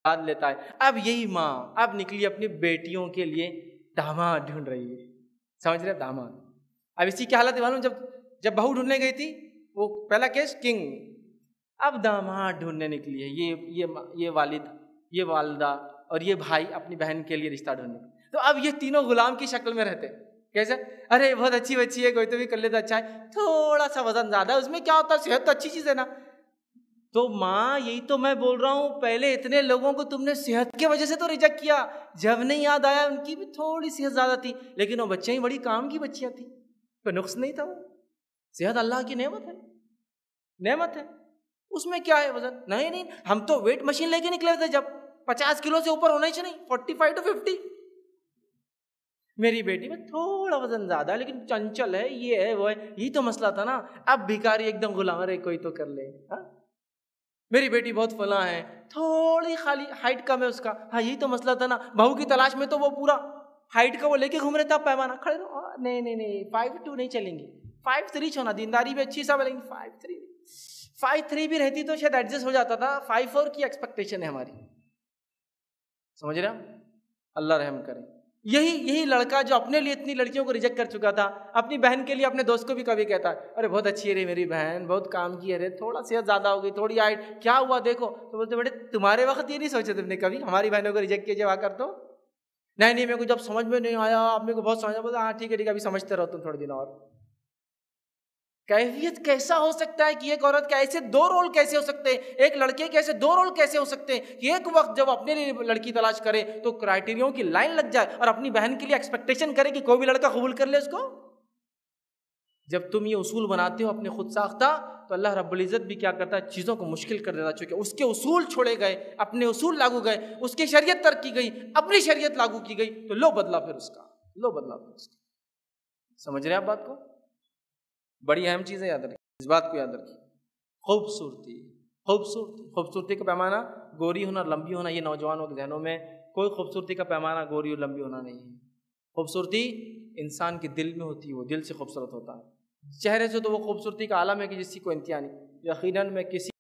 اولاد لیتا ہے. اب یہی ماں اب نکلی اپنی بیٹیوں کے لیے داماد ڈھونڈ رہی ہے. سمجھ رہے داماد. اب اسی کی حالت معلوم جب بہو ڈھونڈنے گئی تھی وہ پہلا کیس کنگ، اب داماد ڈھونڈنے نکلی ہے یہ والد، یہ والدہ اور یہ بھائی اپنی بہن کے لیے رشتہ ڈھونڈنے. تو اب یہ تینوں غلام کی شکل میں رہتے. کیسے؟ ارے بہت اچھی بچی ہے، کوئی تو بھی کر لے تو اچھا ہے، تھوڑا سا وزن زیادہ ہے، اس میں کیا ہوتا ہے، صحت تو اچھی چیز ہے نا. تو ماں یہی تو میں بول رہا ہوں، پہلے اتنے لوگوں کو تم نے صحت کی وجہ سے تو ریجیکٹ کیا، جب نہیں یاد آیا ان کی بھی تھوڑی صحت زیادہ تھی، لیکن وہ بچیاں ہی بڑی کام کی بچیاں تھیں، کوئی نقص نہیں تھا. وہ صحت اللہ کی نعمت ہے، نعمت ہے، اس میں کیا ہے وزن. نہیں ہم تو ویٹ مشین لے کے نکلے تھے جب 50 کلو سے اوپر ہونا ہی چاہیے، 45 to 50. میری بیٹی میں تھوڑا وزن زیادہ ہے لیکن چنچل ہے، یہ ہے وہ ہے. یہی تو مسئلہ تھا نا. اب بھکاری ایک دم غلام، ارے کوئی تو کر لے. میری بیٹی بہت فلاں ہے، تھوڑی خالی ہائٹ کم ہے اس کا. ہاں یہی تو مسئلہ تھا نا. بہو کی تلاش میں تو وہ پورا ہائٹ کا وہ لے کے گھوم رہے تھا پیمانہ کھڑے. نہیں 5'2" نہیں چلیں گے، 5'3" ہونا. دینداری بھی اچھی سب ہے لیکن 5'3" بھی رہتی تو شاید ایڈجسٹ ہو جاتا تھا. 5'4" کی ایکسپیکٹیشن ہے ہماری. سمجھ رہے ہیں؟ اللہ رحم کرے. یہی لڑکا جو اپنے لیے اتنی لڑکیوں کو ریجیکٹ کر چکا تھا، اپنی بہن کے لیے اپنے دوست کو بھی کبھی کہتا ہے ارے بہت اچھی ہے رے میری بہن، بہت کام کی ہے رے، تھوڑا صحت زیادہ ہو گئی، تھوڑی ہائٹ، کیا ہوا دیکھو. تو بولتے بیٹے تمہارے وقت یہ نہیں سوچے تم نے کبھی ہماری بہنوں کو ریجیکٹ کیے جا کر؟ تو نہیں میرے کو جب سمجھ میں نہیں آیا، آپ میرے کو بہت سمجھا. بولتا ہاں ٹھیک ہے ابھی سمجھتے رہو تم تھوڑے دن اور. کیفیت کیسا ہو سکتا ہے کہ ایک عورت کے ایسے 2 رول کیسے ہو سکتے ہیں، ایک لڑکے کے ایسے 2 رول کیسے ہو سکتے ہیں کہ ایک وقت جب اپنے لیے لڑکی تلاش کرے تو کرائٹیریوں کی لائن لگ جائے اور اپنی بہن کے لیے ایکسپیکٹیشن کرے کہ کوئی بھی لڑکا قبول کر لے اس کو. جب تم یہ اصول بناتے ہو اپنے خود ساختہ تو اللہ رب العزت بھی کیا کرتا ہے، چیزوں کو مشکل کر دیتا. چونکہ اس کے اصول چھوڑے گئے، اپنے اصول لاگو گئے، اس کی شریعت ترک کی گئی، اپنی شریعت لاگو کی گئی، تو لو بدلا پھر اس کا. سمجھ رہے ہیں آپ بات کو؟ بڑی اہم چیز ہے، یاد رکھیں اس بات کو، یاد رکھیں. خوبصورتی کا پیمانہ گوری ہونا، لمبی ہونا، یہ نوجوانوں کے ذہنوں میں کوئی خوبصورتی کا پیمانہ گوری اور لمبی ہونا نہیں ہے. خوبصورتی انسان کے دل میں ہوتی ہے، وہ دل سے خوبصورت ہوتا ہے. چہرے سے تو وہ خوبصورتی کا عالم ہے کہ جس کی کوئی انتہا نہیں. یقیناً میں کسی